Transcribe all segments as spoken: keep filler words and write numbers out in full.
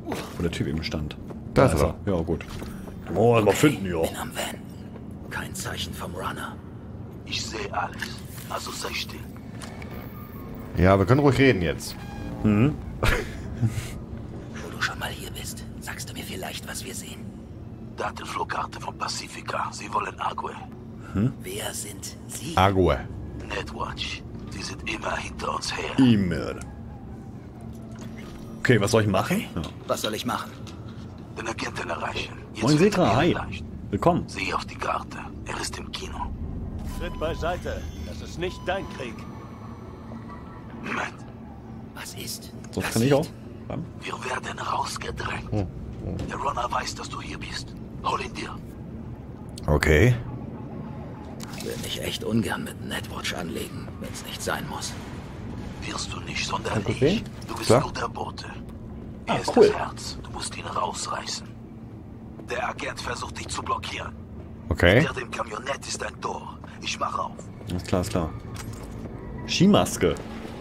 Wo der Typ eben stand. Da ist er. Ja, gut. Oh, okay. Mal finden, ja. Bin am Van. Kein Zeichen vom Runner. Ich sehe alles. Also sei still. Ja, wir können ruhig reden jetzt. Mhm. Wo du schon mal hier bist, sagst du mir vielleicht, was wir sehen? Datenflugkarte von Pacifica. Sie wollen Agwe. Hm? Wer sind Sie? Agwe. Netwatch. Sie sind immer hinter uns her. E-Mail. Okay, was soll ich machen? Ja. Was soll ich machen? Den Agenten erreichen. Jetzt Moin wird Setra, er hi. leicht. Willkommen. Sieh auf die Karte. Er ist im Kino. Schritt beiseite. Das ist nicht dein Krieg. Moment. Was ist? So Was kann ich ist? auch. Wir werden rausgedrängt. Hm. Der Runner weiß, dass du hier bist. Hol ihn dir. Okay. Ich will mich echt ungern mit Netwatch anlegen, wenn es nicht sein muss. Wirst du nicht, sondern Okay. ich. Du bist Klar. nur der Bote. Ah, Er ist cool. das Herz. Du musst ihn rausreißen. Der Agent versucht dich zu blockieren. Okay. Der dem Kamionett ist ein Tor. Ich mach auf. Alles klar, ist klar. Skimaske.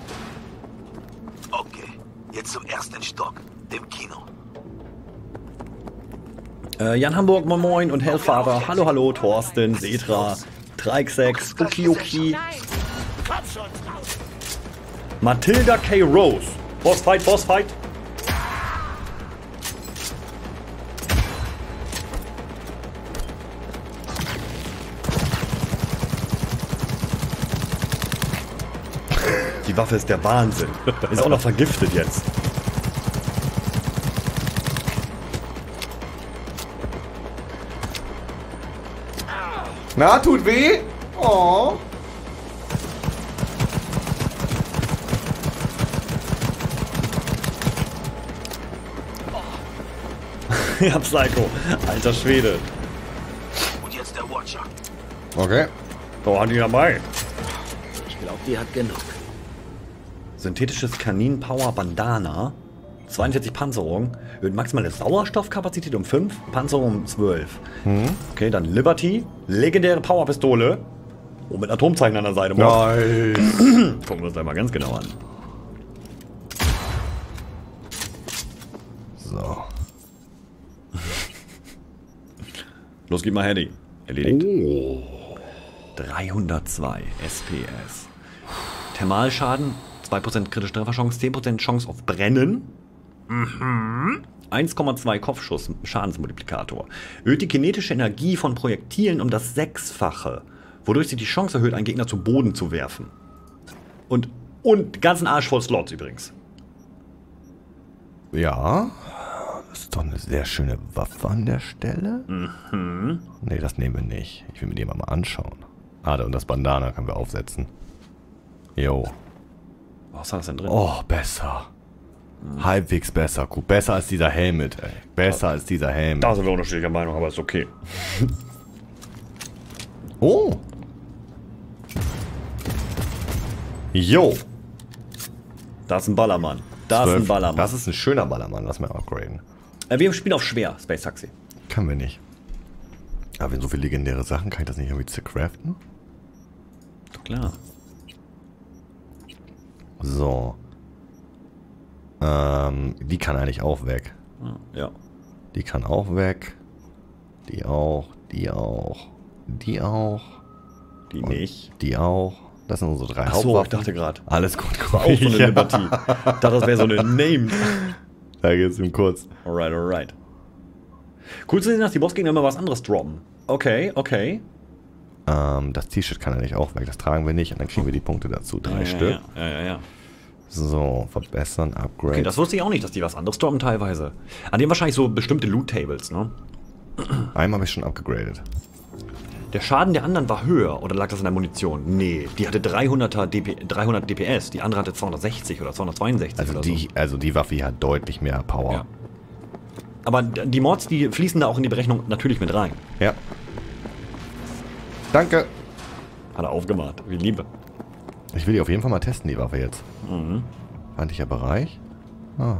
Okay. Jetzt zum ersten Stock. Dem Kino. Äh, Jan Hamburg, moin moin und Hellfather. Hallo, hallo, Thorsten, Setra, Treixex, Ukiuki, Matilda K. Rose. Bossfight, Bossfight. Die Waffe ist der Wahnsinn. Ist auch noch vergiftet jetzt. Na, tut weh? Oh. Ja, Psycho. Alter Schwede. Und jetzt der Watcher. Okay. Da hat die dabei. Ich glaube, die hat genug. Synthetisches Kanin-Power-Bandana. zweiundvierzig Panzerung. Erhöht maximale Sauerstoffkapazität um fünf, Panzerung um zwölf. Hm. Okay, dann Liberty. Legendäre Powerpistole. Oh, mit Atomzeichen an der Seite. Nice. Gucken wir uns da mal ganz genau an. So. Los, gib mal Handy. Erledigt. Oh. dreihundertzwei S P S. Thermalschaden, zwei Prozent kritische Trefferchance, zehn Prozent Chance auf Brennen. Mhm. eins Komma zwei Kopfschuss Schadensmultiplikator. Erhöht die kinetische Energie von Projektilen um das Sechsfache, wodurch sie die Chance erhöht, einen Gegner zu Boden zu werfen. Und, und ganzen Arsch voll Slots übrigens. Ja. Das ist doch eine sehr schöne Waffe an der Stelle. Mhm. Nee, das nehmen wir nicht. Ich will mir die mal anschauen. Ah, und das Bandana können wir aufsetzen. Jo. Was war das denn drin? Oh, besser. Halbwegs besser. Gut, besser als dieser Helmet, ey. Besser als dieser Helmet. Da sind wir unterschiedlicher Meinung, aber ist okay. Oh. Jo. Da ist ein Ballermann. Da ist ein zwölf. Ballermann. Das ist ein schöner Ballermann. Lass mal upgraden. Äh, wir spielen auf schwer, Space Taxi. Können wir nicht. Aber wenn so viele legendäre Sachen, kann ich das nicht irgendwie zercraften? Klar. So. Ähm, die kann eigentlich auch weg. Ja. Die kann auch weg. Die auch. Die auch. Die auch. Die Und nicht. Die auch. Das sind unsere drei Achso, ich Hauptwaffen. dachte gerade. Alles gut. War auch so eine Liberty. Ich dachte, das wäre so eine Name. Da geht's ihm kurz. Alright, alright. Cool zu sehen, dass die Bossgegner immer was anderes droppen. Okay, okay. Ähm, das T-Shirt kann eigentlich auch weg. Das tragen wir nicht. Und dann kriegen wir die Punkte dazu. Drei ja, Stück. Ja, ja, ja, ja. So, verbessern, Upgrade. Okay, das wusste ich auch nicht, dass die was anderes droppen teilweise. An dem wahrscheinlich so bestimmte Loot-Tables, ne? Einmal habe ich schon abgegradet. Der Schaden der anderen war höher, oder lag das in der Munition? Nee, die hatte dreihunderter D P, dreihundert D P S, die andere hatte zweihundertsechzig oder zweihundertzweiundsechzig Also oder die, so. also die Waffe hier hat deutlich mehr Power. Ja. Aber die Mods, die fließen da auch in die Berechnung natürlich mit rein. Ja. Danke. Hat er aufgemacht, wie Liebe. Ich will die auf jeden Fall mal testen, die Waffe jetzt. Mhm. Feindlicher Bereich. Ah.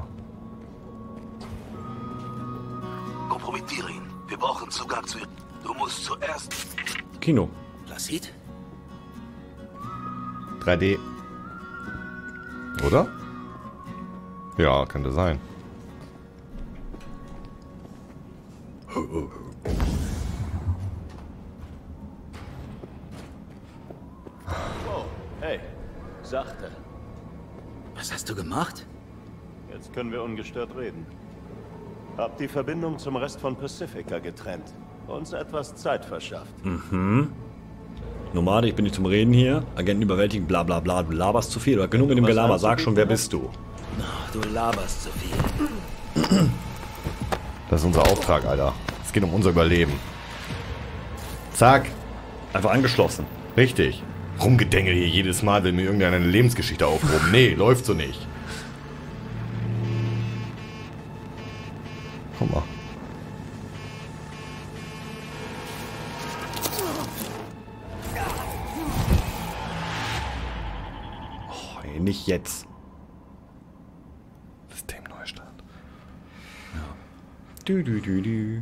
Kompromittiere ihn. Wir brauchen Zugang zu ihr. Du musst zuerst... Kino. Placid? drei D. Oder? Ja, könnte sein. Wow, hey, sachte. Was hast du gemacht? Jetzt können wir ungestört reden. Hab die Verbindung zum Rest von Pacifica getrennt. Uns etwas Zeit verschafft. Mhm. Nomade, ich bin nicht zum Reden hier. Agenten überwältigen, bla bla bla. Du laberst zu viel. Oder genug mit dem Was Gelaber. meinst du, Sag schon, wer Gegner? bist du? Oh, du laberst zu viel. Das ist unser Auftrag, Alter. Es geht um unser Überleben. Zack. Einfach angeschlossen. Richtig. Rumgedengel hier jedes Mal, will mir irgendeine Lebensgeschichte aufrufen. Nee, läuft so nicht. Guck mal. Oh, ey, nicht jetzt. Systemneustart. Du, du, du, du.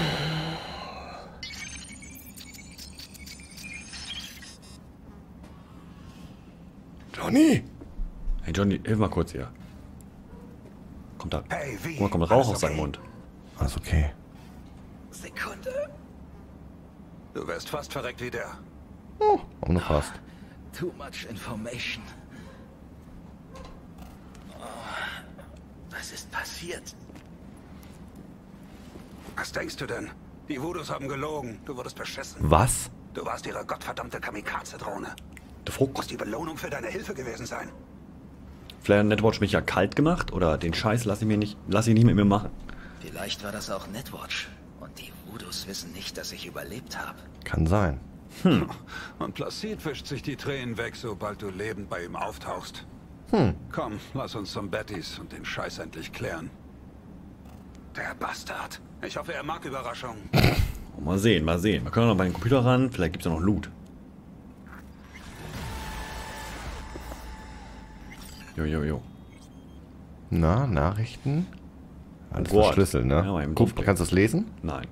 Johnny! Hey Johnny, hilf mal kurz hier. Kommt da. Hey, wie? Guck mal, kommt Rauch Alles aus seinem okay? Mund. Alles okay. Sekunde. Du wärst fast verreckt wie der. Oh, aber nur fast. Too much information. Oh, was ist passiert? Was denkst du denn? Die Voodoos haben gelogen. Du wurdest beschissen. Was? Du warst ihre gottverdammte Kamikaze-Drohne. Der Frucht. Muss die Belohnung für deine Hilfe gewesen sein. Vielleicht hat Netwatch mich ja kalt gemacht oder den Scheiß lasse ich mir nicht, lasse ich nicht mit mir machen. Vielleicht war das auch Netwatch. Und die Voodoos wissen nicht, dass ich überlebt habe. Kann sein. Und Placid wischt sich die Tränen weg, sobald du lebend bei ihm auftauchst. Hm. Komm, lass uns zum Bettys und den Scheiß endlich klären. Der Bastard. Ich hoffe, er mag Überraschungen. Oh, mal sehen, mal sehen. Wir können auch noch bei den Computer ran, vielleicht gibt es ja noch Loot. Jo, jo, jo. Na, Nachrichten? Alles Oh Gott. verschlüsselt, ne? Ja, im Guck, Kopf. kannst du das lesen? Nein.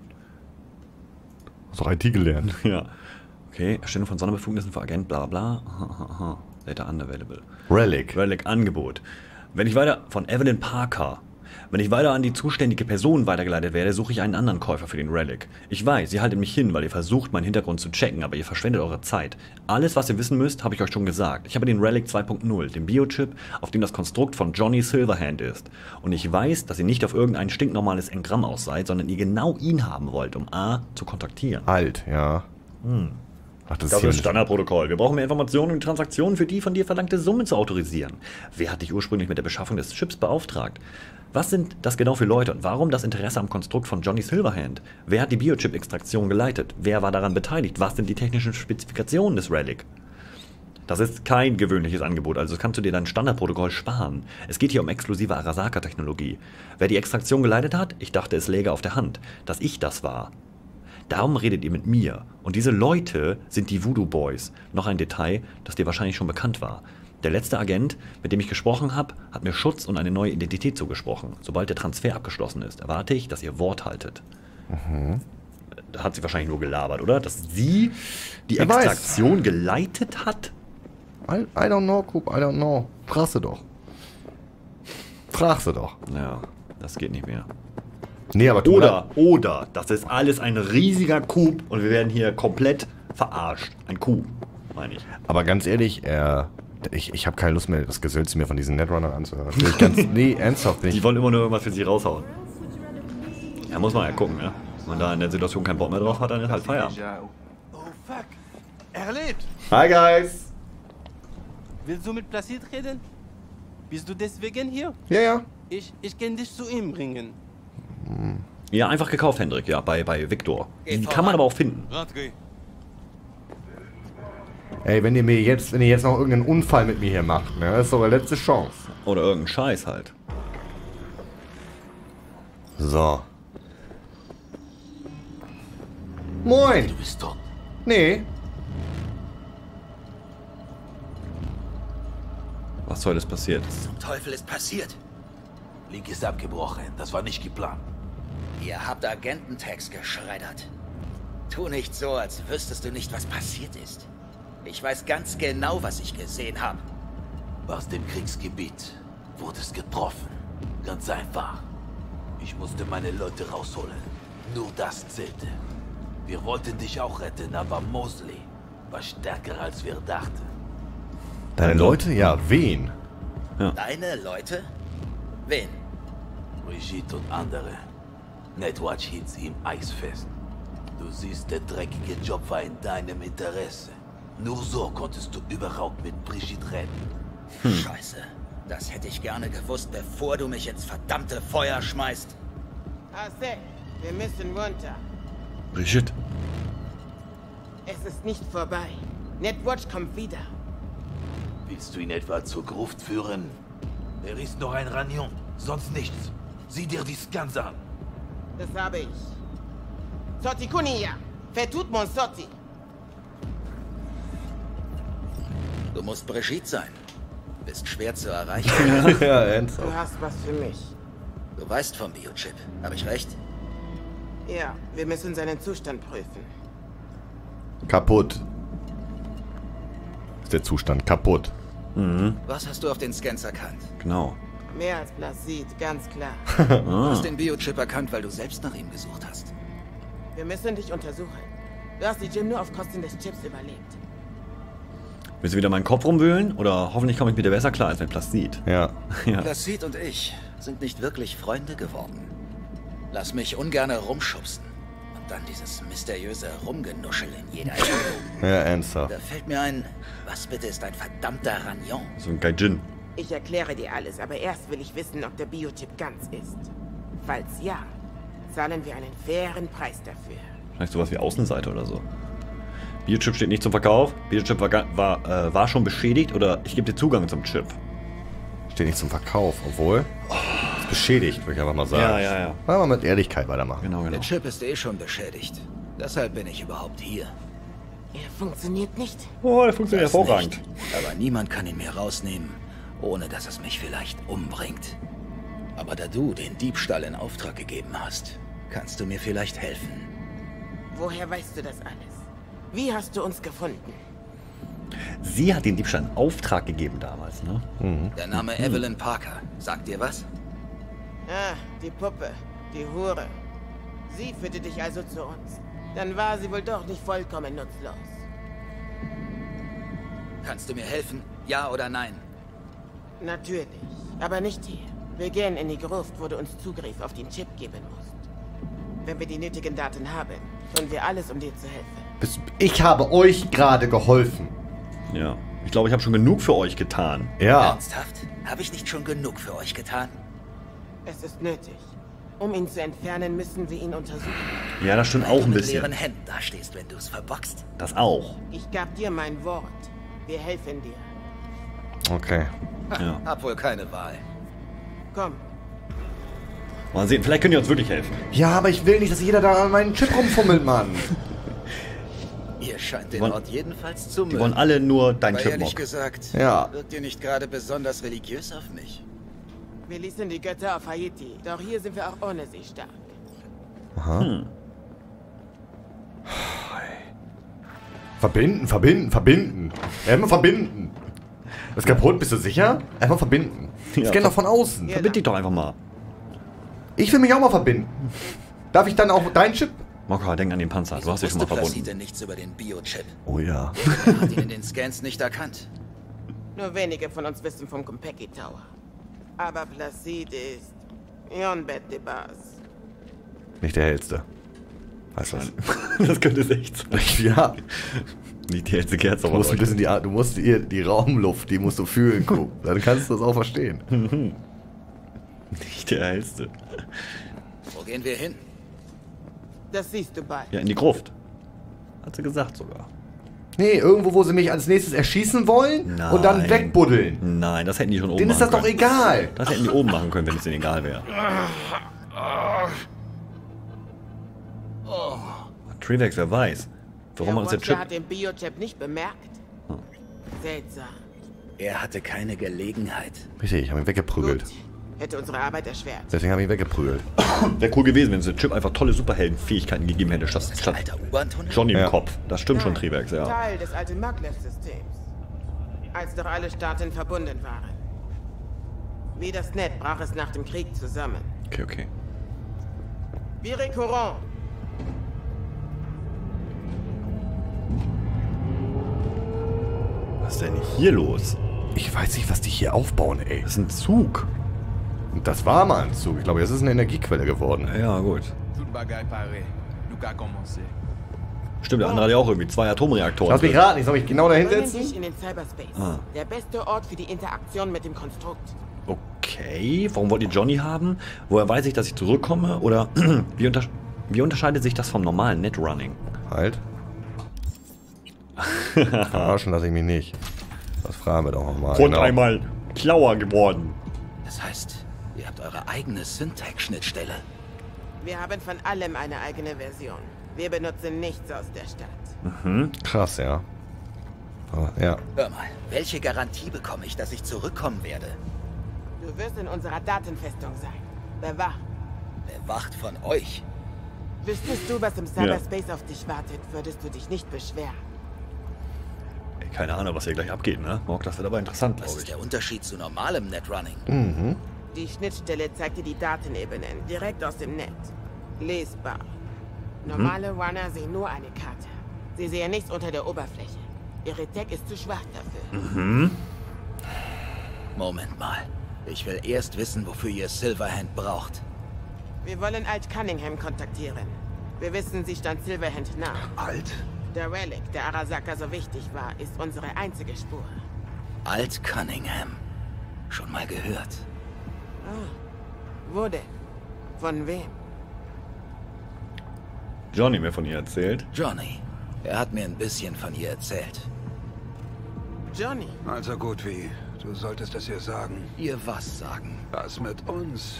Hast doch I T gelernt. Ja. Okay, Erstellung von Sonderbefugnissen für Agent, bla bla. Aha, aha, aha. Data unavailable. Relic. Relic Angebot. Wenn ich weiter von Evelyn Parker. Wenn ich weiter an die zuständige Person weitergeleitet werde, suche ich einen anderen Käufer für den Relic. Ich weiß, ihr haltet mich hin, weil ihr versucht, meinen Hintergrund zu checken, aber ihr verschwendet eure Zeit. Alles, was ihr wissen müsst, habe ich euch schon gesagt. Ich habe den Relic zwei Punkt null, den Biochip, auf dem das Konstrukt von Johnny Silverhand ist. Und ich weiß, dass ihr nicht auf irgendein stinknormales Engramm aus seid, sondern ihr genau ihn haben wollt, um A zu kontaktieren. Alt, ja. Hm. Ach, das, Das hier ist Standardprotokoll. Wir brauchen mehr Informationen, um die Transaktionen für die von dir verlangte Summe zu autorisieren. Wer hat dich ursprünglich mit der Beschaffung des Chips beauftragt? Was sind das genau für Leute und warum das Interesse am Konstrukt von Johnny Silverhand? Wer hat die Biochip-Extraktion geleitet? Wer war daran beteiligt? Was sind die technischen Spezifikationen des Relic? Das ist kein gewöhnliches Angebot, also kannst du dir dein Standardprotokoll sparen. Es geht hier um exklusive Arasaka-Technologie. Wer die Extraktion geleitet hat? Ich dachte, es läge auf der Hand, dass ich das war. Darum redet ihr mit mir. Und diese Leute sind die Voodoo Boys. Noch ein Detail, das dir wahrscheinlich schon bekannt war. Der letzte Agent, mit dem ich gesprochen habe, hat mir Schutz und eine neue Identität zugesprochen. Sobald der Transfer abgeschlossen ist, erwarte ich, dass ihr Wort haltet. Mhm. Da hat sie wahrscheinlich nur gelabert, oder? Dass sie die Wer weiß. Extraktion geleitet hat? I, I don't know, Coop, I don't know. Frag sie doch. Frag sie doch. Ja, das geht nicht mehr. Nee, aber du Oder, oder, das ist alles ein riesiger Coup und wir werden hier komplett verarscht. Ein Coup, meine ich. Aber ganz ehrlich, äh, ich, ich habe keine Lust mehr, das Gesülze mir von diesen Netrunnern anzuhören. Bin ich ganz, nee, ernsthaft nicht. Die wollen immer nur irgendwas für sich raushauen. Ja, muss man ja gucken, ne? Wenn man da in der Situation keinen Bock mehr drauf hat, dann ist halt Feierabend. Oh fuck, er lebt. Hi, guys. Willst du mit Placid reden? Bist du deswegen hier? Ja, ja. Ich, ich kann dich zu ihm bringen. Ja, einfach gekauft, Hendrik, ja, bei, bei Victor. Die Geht kann man voran. aber auch finden. Ey, wenn ihr mir jetzt, wenn ihr jetzt noch irgendeinen Unfall mit mir hier macht, ne, das ist eure letzte Chance. Oder irgendein Scheiß halt. So. Moin. Du bist tot. Nee. Was soll das passiert? Zum Teufel ist passiert? Link ist abgebrochen. Das war nicht geplant. Ihr habt Agententags geschreddert. Tu nicht so, als wüsstest du nicht, was passiert ist. Ich weiß ganz genau, was ich gesehen habe. Aus dem Kriegsgebiet wurdest getroffen. Ganz einfach. Ich musste meine Leute rausholen. Nur das zählte. Wir wollten dich auch retten, aber Mosley war stärker als wir dachten. Deine Leute? Ja, wen? Deine Leute? Wen? Brigitte und andere. Netwatch hielt sie im Eis fest. Du siehst, der dreckige Job war in deinem Interesse. Nur so konntest du überhaupt mit Brigitte reden. Hm. Scheiße. Das hätte ich gerne gewusst, bevor du mich ins verdammte Feuer schmeißt. Hasek, wir müssen runter. Brigitte. Es ist nicht vorbei. Netwatch kommt wieder. Willst du ihn etwa zur Gruft führen? Er ist noch ein Ranion, sonst nichts. Sieh dir die Scans an. Das habe ich. Sotti Kunia, vertut mon Sotti. Du musst Brigitte sein. Bist schwer zu erreichen. Ja, ernsthaft. Du hast was für mich. Du weißt vom Biochip. Habe ich recht? Ja, wir müssen seinen Zustand prüfen. Kaputt. Ist der Zustand kaputt. Mhm. Was hast du auf den Scans erkannt? Genau. Mehr als Placid, ganz klar. Du hast den Biochip erkannt, weil du selbst nach ihm gesucht hast. Wir müssen dich untersuchen. Du hast die Gym nur auf Kosten des Chips überlebt. Willst du wieder meinen Kopf rumwühlen? Oder hoffentlich komme ich mit dir besser klar als mit Placid. Ja. Ja. Placid und ich sind nicht wirklich Freunde geworden. Lass mich ungern rumschubsen. Und dann dieses mysteriöse Rumgenuschel in jeder Ecke. Ja, ernsthaft. Da fällt mir ein, was bitte ist ein verdammter Ranion? So ein Gaijin. Ich erkläre dir alles, aber erst will ich wissen, ob der Biochip ganz ist. Falls ja, zahlen wir einen fairen Preis dafür. Vielleicht sowas wie Außenseite oder so. Biochip steht nicht zum Verkauf. Biochip war, ga- war, äh, war schon beschädigt oder ich gebe dir Zugang zum Chip. Steht nicht zum Verkauf, obwohl. Ist beschädigt, würde ich einfach mal sagen. Ja, ja, ja. Wollen wir mit Ehrlichkeit weitermachen. Genau, genau. Der Chip ist eh schon beschädigt. Deshalb bin ich überhaupt hier. Er funktioniert nicht. Oh, der funktioniert Das hervorragend. nicht. Aber niemand kann ihn mir rausnehmen, ohne dass es mich vielleicht umbringt. Aber da du den Diebstahl in Auftrag gegeben hast, kannst du mir vielleicht helfen. Woher weißt du das alles? Wie hast du uns gefunden? Sie hat den Diebstahl in Auftrag gegeben damals, ne? Der Name Evelyn Parker, sagt dir was? Ah, die Puppe, die Hure. Sie führte dich also zu uns. Dann war sie wohl doch nicht vollkommen nutzlos. Kannst du mir helfen? Ja oder nein? Natürlich, aber nicht hier. Wir gehen in die Gruft, wo du uns Zugriff auf den Chip geben musst. Wenn wir die nötigen Daten haben, tun wir alles, um dir zu helfen. Bis- Ich habe euch gerade geholfen. Ja. Ich glaube, ich habe schon genug für euch getan. Ja. Ernsthaft? Habe ich nicht schon genug für euch getan? Es ist nötig. Um ihn zu entfernen, müssen wir ihn untersuchen. Ja, das stimmt Weil auch du ein mit bisschen. leeren Händen dastehst, wenn du es verbockst. Das auch. Ich gab dir mein Wort. Wir helfen dir. Okay. Ja. Hab wohl keine Wahl. Komm, Mal sehen, vielleicht könnt ihr uns wirklich helfen. Ja, aber ich will nicht, dass jeder da an meinen Chip rumfummelt, Mann. Ihr scheint den wollen- Ort jedenfalls zu Die mögen. wollen alle nur dein Aber Chip ehrlich mock. gesagt, Ja. wirkt ihr nicht gerade besonders religiös auf mich. wir ließen die Götter auf Haiti. Doch hier sind wir auch ohne sie stark. Verbinden, verbinden, verbinden. Einfach verbinden. Das ist kaputt, bist du sicher? Einfach verbinden. Ich Ja, kenne doch von außen. Ja. Verbind dich doch einfach mal. Ich will mich auch mal verbinden. Darf ich dann auch deinen Chip? Mokka, denk an den Panzer. Du hast dich schon mal Wusste verbunden. Placide nichts über den Biochip. Oh ja. Er hat ihn in den Scans nicht erkannt. Nur wenige von uns wissen vom Kompeki Tower. Aber Placid ist Yonbet de Bas. Nicht der hellste. Weißt du was? Das könnte es echt sein. Ja. Nicht die hellste Kerze, Du aber musst ein bisschen die, du musst die, die Raumluft, die musst du fühlen, guck. Dann kannst du das auch verstehen. nicht der hellste. Wo gehen wir hin? Das siehst du bald. Ja, in die Gruft. Hat sie gesagt sogar. Nee, irgendwo, wo sie mich als nächstes erschießen wollen und dann Nein. wegbuddeln. Nein, das hätten die schon oben Denen ist machen das doch können. egal. Das hätten die oben machen können, wenn es denen egal wäre. Trivex, wer weiß. Warum Der man uns der Watcher Chip... hat den Biochip nicht bemerkt. Hm. Seltsam. Er hatte keine Gelegenheit. Richtig, ich habe ihn weggeprügelt. Gut. Hätte unsere Arbeit erschwert. Deswegen habe ich ihn weggeprügelt. Wäre cool gewesen, wenn es der Chip einfach tolle Superheldenfähigkeiten gegeben hätte, statt, Das ist ein statt alter U-Bahn-Tunnel? Johnny im Ja. Kopf. Das stimmt schon, Nein, Trivex, ja. Teil des alten Maglev-Systems. Als doch alle Staaten verbunden waren. Wie das Net brach es nach dem Krieg zusammen. Okay, okay. Viry Courant, Was ist denn hier los? Ich weiß nicht, was die hier aufbauen, ey. Das ist ein Zug. Und das war mal ein Zug. Ich glaube, jetzt ist eine Energiequelle geworden. Ja, gut. Stimmt, der andere hat ja auch irgendwie zwei Atomreaktoren. Lass mich drin. raten, ich soll mich genau dahin Bringen setzen? dich in den Cyberspace. Ah. Der beste Ort für die Interaktion mit dem Konstrukt. Okay, warum wollt ihr Johnny haben? Woher weiß ich, dass ich zurückkomme? Oder wie, unter wie unterscheidet sich das vom normalen Netrunning? Halt. Verarschen lasse ich mich nicht. Das fragen wir doch nochmal. Und einmal klauer geworden. Das heißt, ihr habt eure eigene Syntax-Schnittstelle. Wir haben von allem eine eigene Version. Wir benutzen nichts aus der Stadt. Mhm. Krass, ja. Aber, ja. Hör mal, welche Garantie bekomme ich, dass ich zurückkommen werde? Du wirst in unserer Datenfestung sein. Bewacht. Bewacht von euch. Wüsstest du, was im Cyberspace auf dich wartet, würdest du dich nicht beschweren. Ey, keine Ahnung, was hier gleich abgeht, ne? Morg, das wird aber interessant, Was glaube ist ich. der Unterschied zu normalem Netrunning? Mhm. Die Schnittstelle zeigt dir die Datenebenen direkt aus dem Netz. Lesbar. Normale Runner sehen nur eine Karte. Sie sehen nichts unter der Oberfläche. Ihre Tech ist zu schwach dafür. Mhm. Moment mal. Ich will erst wissen, wofür ihr Silverhand braucht. Wir wollen Alt Cunningham kontaktieren. Wir wissen, sie stand Silverhand nah. Alt? Der Relic, der Arasaka so wichtig war, ist unsere einzige Spur. Alt Cunningham. Schon mal gehört. Ah. Wo denn? Von wem? Johnny mir von ihr erzählt. Johnny. Er hat mir ein bisschen von ihr erzählt. Johnny. Also gut wie. Du solltest es ihr sagen. Ihr was sagen? Was mit uns?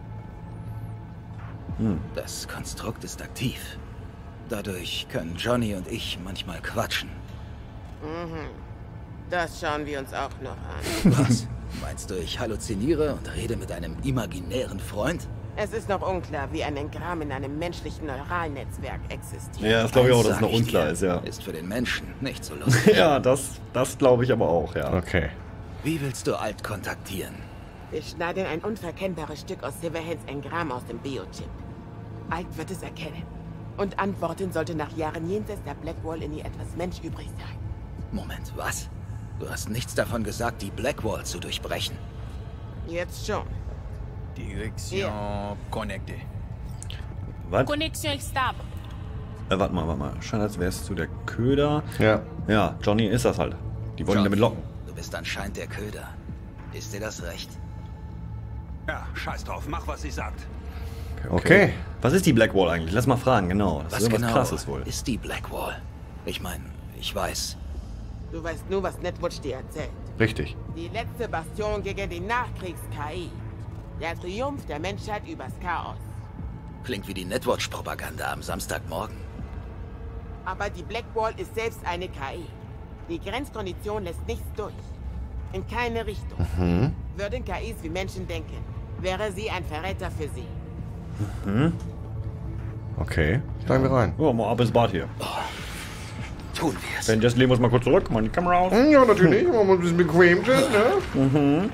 Das Konstrukt ist aktiv. Dadurch können Johnny und ich manchmal quatschen. Mhm. Das schauen wir uns auch noch an. Was? Meinst du, ich halluziniere und rede mit einem imaginären Freund? Es ist noch unklar, wie ein Engramm in einem menschlichen Neuralnetzwerk existiert. Ja, das glaube ich auch, Eins dass es sag noch ich unklar dir, ist, ja. Ist für den Menschen nicht so lustig. Ja, das, das glaube ich aber auch, ja. Okay. Wie willst du Alt kontaktieren? Wir schneiden ein unverkennbares Stück aus Silverhands Engramm aus dem Biochip. Alt wird es erkennen. Und antworten sollte nach Jahren jenseits der Blackwall in ihr etwas Mensch übrig sein. Moment, was? Du hast nichts davon gesagt, die Blackwall zu durchbrechen. Jetzt schon. Direction connectée. Was? Connexion stable. Äh, warte mal, warte mal. Scheint, als wärst du der Köder. Ja. Ja, Johnny ist das halt. Die wollen ihn damit locken. Du bist anscheinend der Köder. Ist dir das recht? Ja, scheiß drauf. Mach, was sie sagt. Okay. Was ist die Blackwall eigentlich? Lass mal fragen, genau. Das Was ist irgendwas genau Krasses wohl. ist die Blackwall? Ich meine, ich weiß. Du weißt nur, was Netwatch dir erzählt. Richtig. Die letzte Bastion gegen die Nachkriegs-K I. Der Triumph der Menschheit übers Chaos. Klingt wie die Netwatch-Propaganda am Samstagmorgen. Aber die Blackwall ist selbst eine K I. Die Grenzkondition lässt nichts durch. In keine Richtung. Mhm. Würden K Is wie Menschen denken, wäre sie ein Verräter für sie. Mhm. Okay. Steigen wir rein. Ja, mal ab ins Bad hier. Tun wir es. Wenn Jess legen wir uns mal kurz zurück. Mal die Kamera aus. Ja, natürlich. Machen wir ein bisschen bequem, Chat, ne? Mhm.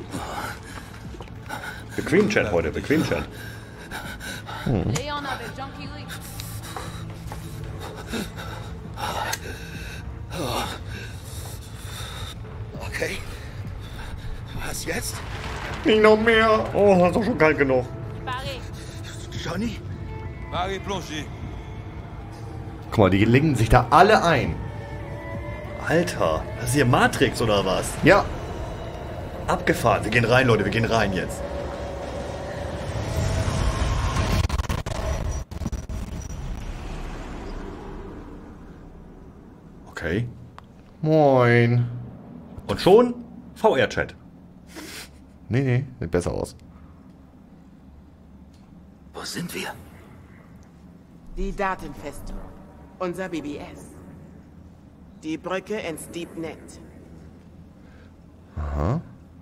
Bequem Chat heute, bequem Chat. Leon avec Junkie Lee. Okay. Was jetzt? Nicht noch mehr. Oh, das ist doch schon kalt genug. Paris. Johnny? Paris plongé. Guck mal, die legen sich da alle ein. Alter, das ist hier Matrix oder was? Ja. Abgefahren. Wir gehen rein, Leute, wir gehen rein jetzt. Okay. Moin. Und schon V R-Chat. Nee, nee, sieht besser aus. Wo sind wir? Die Datenfestung. Unser B B S. Die Brücke ins Deepnet. Aha.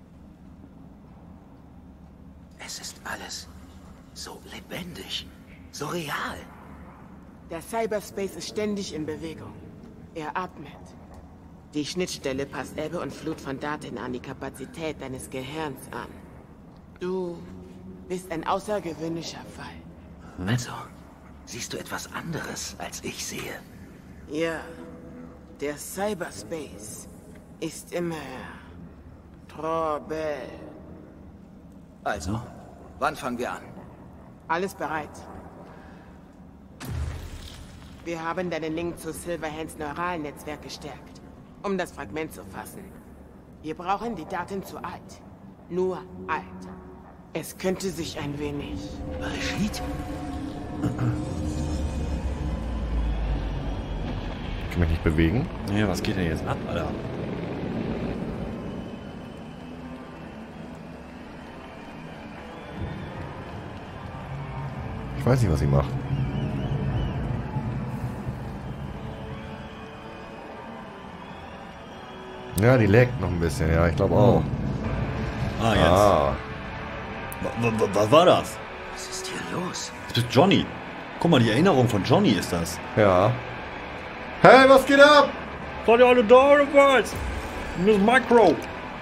Es ist alles so lebendig, so real. Der Cyberspace ist ständig in Bewegung. Er atmet. Die Schnittstelle passt Ebbe und Flut von Daten an die Kapazität deines Gehirns an. Du bist ein außergewöhnlicher Fall. Also, siehst du etwas anderes, als ich sehe? Ja, der Cyberspace ist immer Trouble. Also, wann fangen wir an? Alles bereit. Wir haben deinen Link zu Silverhands Neuralnetzwerk gestärkt, um das Fragment zu fassen. Wir brauchen die Daten zu alt. Nur alt. Es könnte sich ein wenig... Brigitte? Ich kann mich nicht bewegen. Ja, was geht denn jetzt ab, Alter? Ich weiß nicht, was sie macht. Ja, die leckt noch ein bisschen, ja, ich glaube auch. Ah, jetzt. Ah. Wa- wa- Was war das? Was ist hier los? Das ist Johnny. Guck mal, die Erinnerung von Johnny ist das. Ja. Hey, was geht ab? Seid ihr alle da oder was? Miss Micro.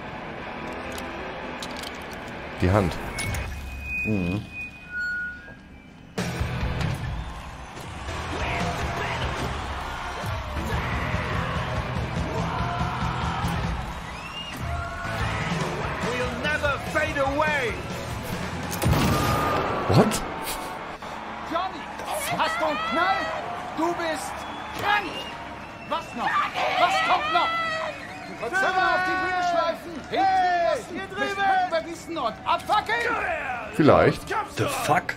Die Hand. Mhm. What? Johnny, hast du einen Knall? Du bist... Johnny! Was noch? Was kommt noch? Du kannst immer auf die Bühne schleifen. Hey, hier drüben! Vergießen und abfackeln! Vielleicht. The fuck?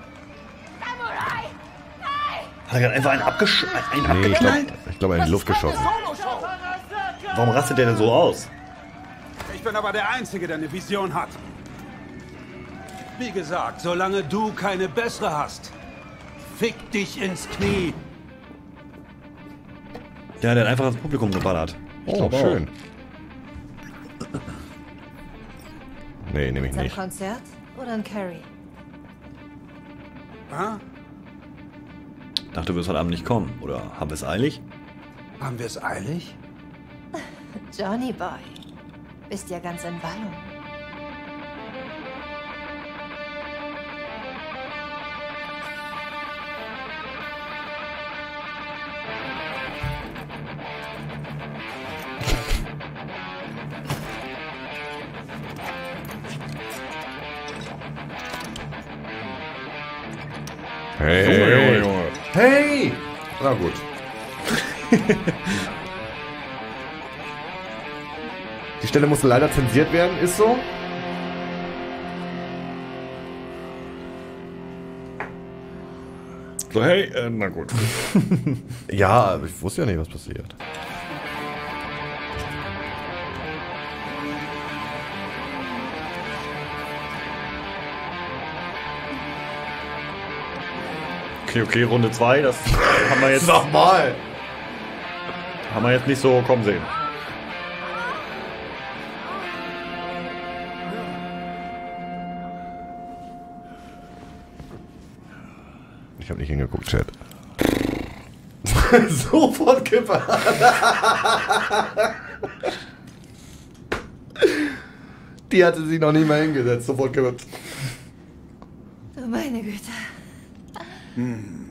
Hat er gerade einfach einen, abgesch einen Nee, ich abgeknallt? glaube, ich glaub, er in die Luft geschossen. Warum rastet der denn so aus? Ich bin aber der Einzige, der eine Vision hat. Wie gesagt, solange du keine bessere hast, fick dich ins Knie. Ja, der hat einfach das Publikum geballert. Ich Oh, glaub auch. schön. Nee, nehme ich Ein nicht. Konzert oder ein Carry? Ha? Dachte, du wirst heute Abend nicht kommen. Oder haben wir es eilig? Haben wir es eilig? Johnny Boy, bist ja ganz in Wallung. Hey, Junge, Junge, Junge. Hey! Na gut. Die Stelle muss leider zensiert werden, ist so. So, hey, äh, na gut. Ja, ich wusste ja nicht, was passiert. Okay, okay, Runde zwei, das haben wir jetzt, Nochmal! haben wir jetzt nicht so kommen sehen. Ich habe nicht hingeguckt, Chat. Sofort Kipper. Die hatte sich noch nicht mal hingesetzt. Sofort Kipper. Du meine Güte. Hm.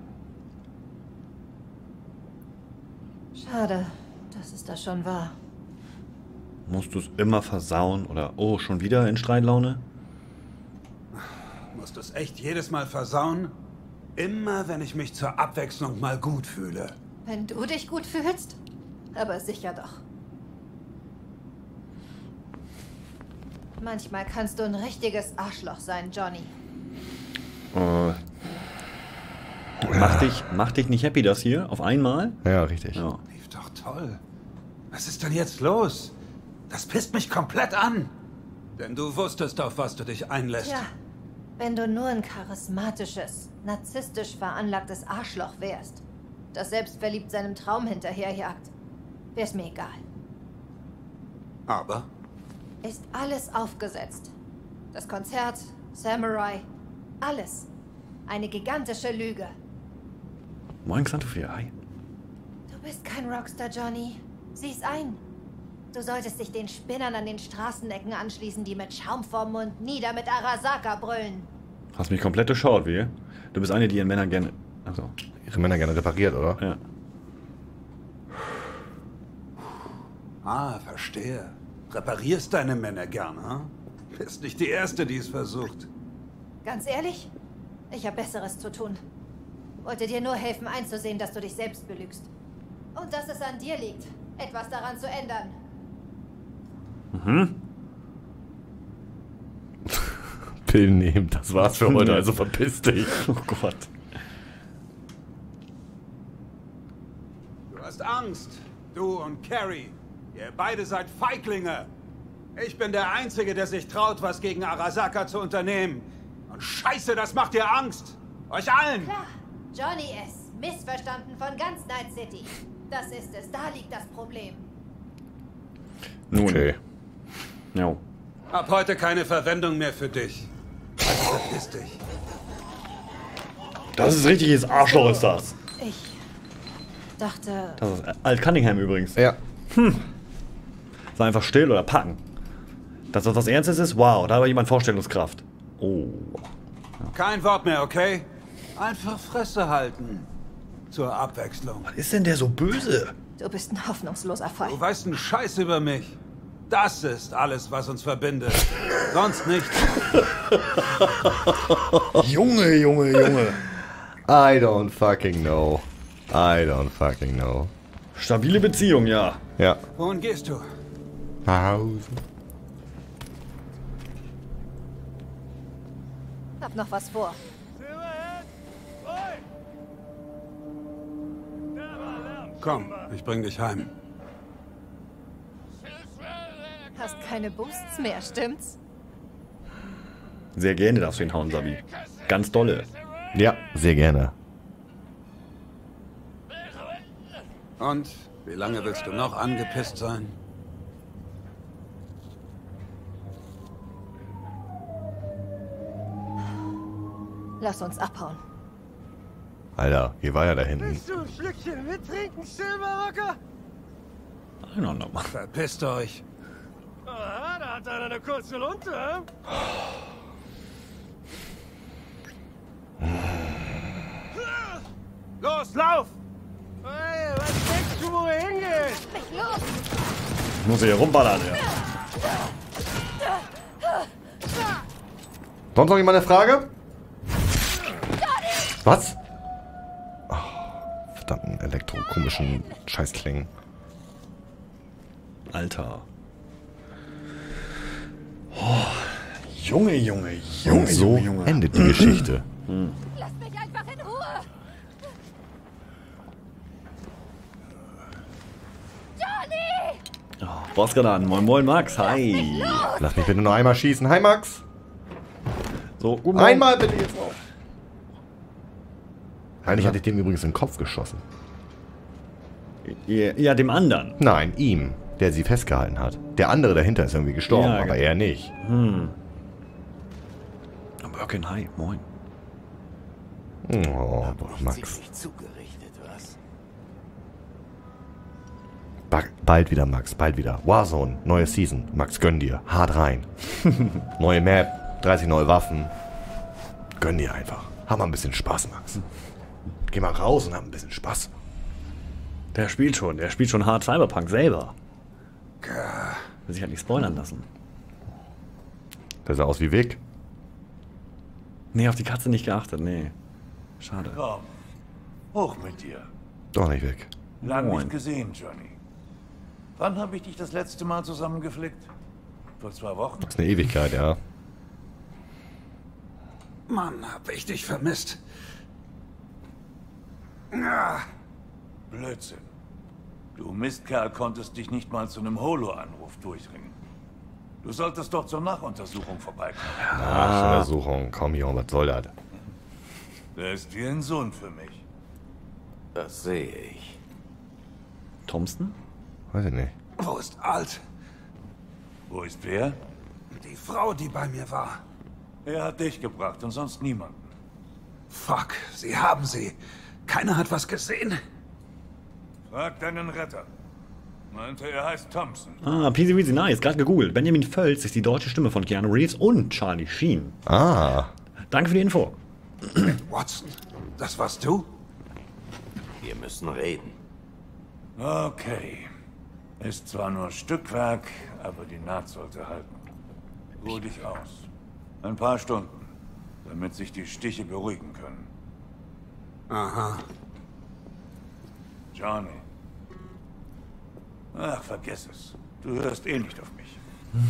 Schade, dass es das schon war. Musst du es immer versauen oder oh, schon wieder in Streitlaune? Musst du es echt jedes Mal versauen? Immer, wenn ich mich zur Abwechslung mal gut fühle. Wenn du dich gut fühlst? Aber sicher doch. Manchmal kannst du ein richtiges Arschloch sein, Johnny. Äh, macht, dich, macht dich nicht happy, das hier? Auf einmal? Ja, richtig. Ja. Lief doch toll. Was ist denn jetzt los? Das pisst mich komplett an. Denn du wusstest, auf was du dich einlässt. Tja, wenn du nur ein charismatisches, narzisstisch veranlagtes Arschloch wärst, das selbstverliebt seinem Traum hinterherjagt, wär's mir egal. Aber? Ist alles aufgesetzt. Das Konzert, Samurai, alles. Eine gigantische Lüge. Moin, Xanthophyr, hi. Du bist kein Rockstar, Johnny. Sieh's ein. Du solltest dich den Spinnern an den Straßenecken anschließen, die mit Schaum vorm Mund nieder mit Arasaka brüllen. Hast mich komplett durchschaut, wie? Du bist eine, die ihren Männern gerne... Achso. Ihre Männer gerne repariert, oder? Ja. Ah, verstehe. Reparierst deine Männer gern, hm? Bist nicht die Erste, die es versucht. Ganz ehrlich, ich habe Besseres zu tun. Wollte dir nur helfen einzusehen, dass du dich selbst belügst. Und dass es an dir liegt, etwas daran zu ändern. Mhm. Pillen nehmen, das war's für heute, also verpiss dich. Oh Gott. Du hast Angst, du und Carrie. Ihr beide seid Feiglinge. Ich bin der Einzige, der sich traut, was gegen Arasaka zu unternehmen. Und Scheiße, das macht dir Angst. Euch allen. Klar, Johnny S. Missverstanden von ganz Night City. Das ist es, da liegt das Problem. Nun. Okay. Ja. Ab heute keine Verwendung mehr für dich. Also verpiss dich. Das ist richtiges Arschloch, ist das. Ich dachte... Das ist Alt Cunningham übrigens. Ja. Hm. Sei einfach still oder packen. Dass das was Ernstes ist? Wow, da hat jemand Vorstellungskraft. Oh. Kein Wort mehr, okay? Einfach Fresse halten. Zur Abwechslung. Was ist denn der so böse? Du bist ein hoffnungsloser Fall. Du weißt einen Scheiß über mich. Das ist alles, was uns verbindet. Sonst nichts. Junge, Junge, Junge. I don't fucking know. I don't fucking know. Stabile Beziehung, ja. Ja. Wohin gehst du? Nach Hause. Hab noch was vor. Komm, ich bring dich heim. Hast keine Boosts mehr, stimmt's? Sehr gerne darfst du ihn hauen, Sabi. Ganz dolle. Ja, sehr gerne. Und? Wie lange willst du noch angepisst sein? Lass uns abhauen. Alter, hier war ja da hinten. Willst du ein Schlückchen mittrinken, Silberrocker? I don't know. Verpisst euch. Aha, da hat einer eine kurze Lunte, hm? Los, lauf! Hey, was denkst du, wo er hingeht? Mich los! Ich muss hier rumballern, ja. Sonst noch jemand eine Frage? Was? Oh, verdammten elektrokomischen Scheißklingen. Alter. Oh, Junge, Junge, Junge, Und so Junge, Junge. endet die Geschichte. Hm. Lass mich einfach in Ruhe! Johnny! Oh, Bossgranaten. Moin, moin, Max. Hi. Lass mich bitte noch einmal schießen. Hi, Max. So, gut. Einmal bitte jetzt noch. Eigentlich hatte ich dem übrigens in den Kopf geschossen. Ja, ja, dem anderen. Nein, ihm, der sie festgehalten hat. Der andere dahinter ist irgendwie gestorben, Ja, aber genau. er nicht. Hm. Birkin, hi, moin. Oh, Max. Ziemlich zugerichtet, was? Ba bald wieder, Max, bald wieder. Warzone, neue Season. Max, gönn dir. Hart rein. Neue Map, dreißig neue Waffen. Gönn dir einfach. Hab mal ein bisschen Spaß, Max. Geh mal raus und hab ein bisschen Spaß. Der spielt schon, der spielt schon hart Cyberpunk selber. Will sich halt nicht spoilern lassen. Der sah aus wie Vic. Nee, auf die Katze nicht geachtet, nee. Schade. Komm, hoch mit dir. Doch nicht Vic. Lang Moin. nicht gesehen, Johnny. Wann habe ich dich das letzte Mal zusammengeflickt? Vor zwei Wochen? Das ist eine Ewigkeit, ja. Mann, hab ich dich vermisst. Ah. Blödsinn. Du Mistkerl konntest dich nicht mal zu einem Holo-Anruf durchringen. Du solltest doch zur Nachuntersuchung vorbeikommen. Ah. Untersuchung. Komm, Junge, was soll das? Der ist wie ein Sohn für mich. Das sehe ich. Thompson? Weiß ich nicht. Wo ist Alt? Wo ist wer? Die Frau, die bei mir war. Er hat dich gebracht und sonst niemanden. Fuck, sie haben sie. Keiner hat was gesehen. Frag deinen Retter. Meinte, er heißt Thompson. Ah, peasy weasy, nice, gerade gegoogelt. Benjamin Völz ist die deutsche Stimme von Keanu Reeves und Charlie Sheen. Ah. Danke für die Info. Watson, das warst du? Wir müssen reden. Okay. Ist zwar nur Stückwerk, aber die Naht sollte halten. Ruh dich aus. Ein paar Stunden, damit sich die Stiche beruhigen können. Aha. Johnny. Ach, vergiss es. Du hörst eh nicht auf mich.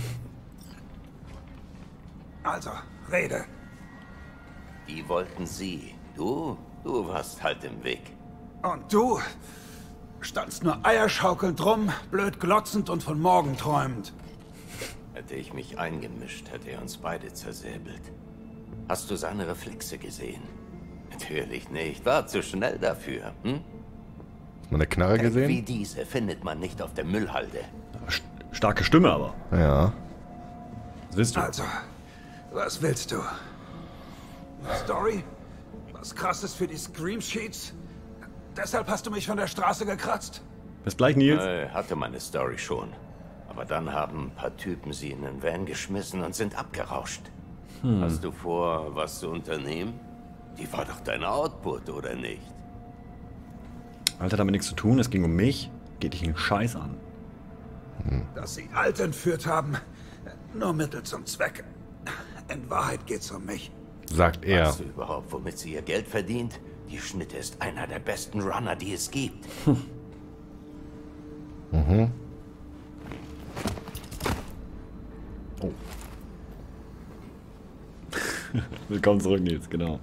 Also, rede. Die wollten sie. Du, du warst halt im Weg. Und du standst nur eierschaukelnd rum, blöd glotzend und von morgen träumend. Hätte ich mich eingemischt, hätte er uns beide zersäbelt. Hast du seine Reflexe gesehen? Natürlich nicht. War zu schnell dafür, hm? Hast du eine Knarre gesehen? Wie diese findet man nicht auf der Müllhalde. Starke Stimme aber. Ja. Was willst du? Also, was willst du? Eine Story? Was Krasses für die Scream Sheets? Deshalb hast du mich von der Straße gekratzt? Bis gleich, Nils. Äh, hatte meine Story schon. Aber dann haben ein paar Typen sie in den Van geschmissen und sind abgerauscht. Hm. Hast du vor, was zu unternehmen? Die war doch dein Output, oder nicht? Alter, damit nichts zu tun. Es ging um mich. Geht dich einen Scheiß an. Hm. Dass sie Alt entführt haben, nur Mittel zum Zweck. In Wahrheit geht's um mich. Sagt er. Weißt du überhaupt, womit sie ihr Geld verdient? Die Schnitte ist einer der besten Runner, die es gibt. Hm. Mhm. Oh. Willkommen zurück, Nils, genau.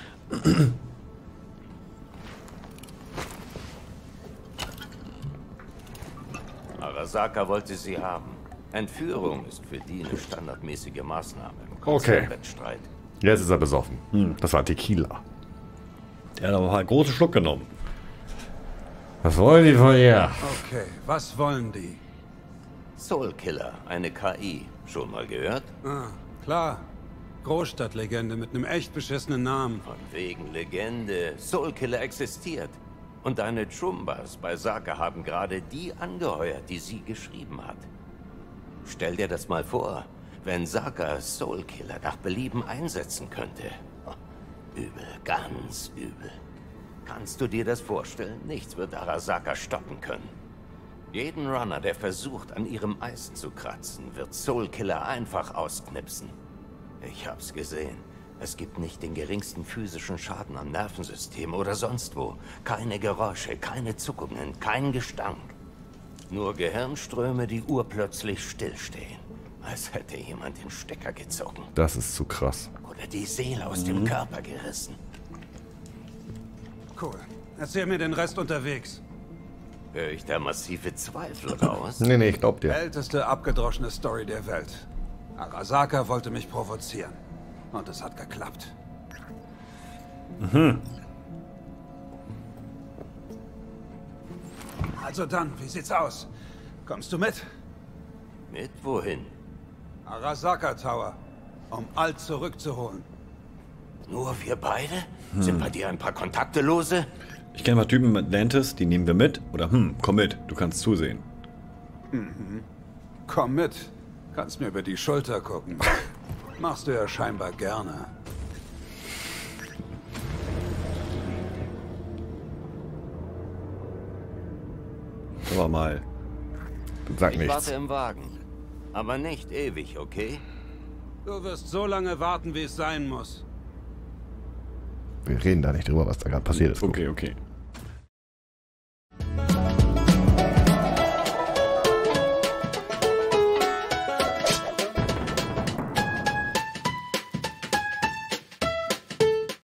Arasaka wollte sie haben. Entführung ist für die eine standardmäßige Maßnahme im Okay. Wettstreit. Jetzt ist er besoffen. Hm. Das war Tequila. Der hat aber einen großen Schluck genommen. Was wollen die von ihr? Okay, was wollen die? Soulkiller, eine K I. Schon mal gehört? Ah, klar. Großstadtlegende mit einem echt beschissenen Namen. Von wegen Legende. Soulkiller existiert. Und deine Chumbas bei Saka haben gerade die angeheuert, die sie geschrieben hat. Stell dir das mal vor, wenn Saka Soulkiller nach Belieben einsetzen könnte. Oh, übel, ganz übel. Kannst du dir das vorstellen? Nichts wird Arasaka stoppen können. Jeden Runner, der versucht, an ihrem Eis zu kratzen, wird Soulkiller einfach ausknipsen. Ich hab's gesehen. Es gibt nicht den geringsten physischen Schaden am Nervensystem oder sonst wo. Keine Geräusche, keine Zuckungen, kein Gestank. Nur Gehirnströme, die urplötzlich stillstehen. Als hätte jemand den Stecker gezogen. Das ist zu krass. Oder die Seele aus dem Körper gerissen. Cool. Erzähl mir den Rest unterwegs. Höre ich da massive Zweifel raus? Nee, nee, ich glaub dir. Älteste abgedroschene Story der Welt. Arasaka wollte mich provozieren. Und es hat geklappt. Mhm. Also dann, wie sieht's aus? Kommst du mit? Mit wohin? Arasaka Tower, um Alt zurückzuholen. Nur wir beide? Hm. Sind bei dir ein paar Kontakte lose? Ich kenne ein paar Typen mit Atlantis, die nehmen wir mit. Oder hm, komm mit, du kannst zusehen. Mhm. Komm mit. Kannst mir über die Schulter gucken. Machst du ja scheinbar gerne. Aber mal. Sag ich nichts. warte im Wagen. Aber nicht ewig, okay? Du wirst so lange warten, wie es sein muss. Wir reden da nicht drüber, was da gerade passiert ist. Okay, okay.